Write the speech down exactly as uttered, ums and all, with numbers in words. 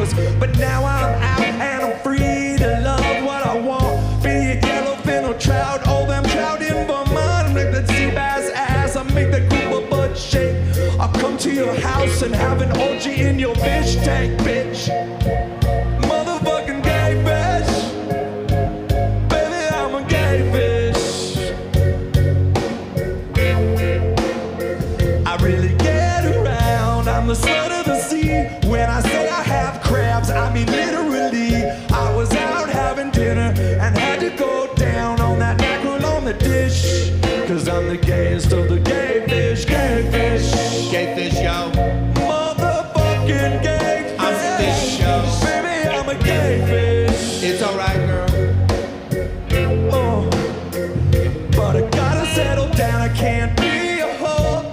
hours. But now I'm out and I'm free to love what I want. Be it yellowfin or trout, oh them trout in Vermont. Make that sea bass ass, I make that grouper butt shake. I'll come to your house and have an orgy in your fish tank, bitch. Motherfucking gay fish. Baby, I'm a gay fish. I really get around, I'm the slut of the sea. When I say I have crabs, I mean literally. I was out having dinner and had to go down on that mackerel on the dish. Cause I'm the gayest of the gay fish, gay fish. Gay fish, yo.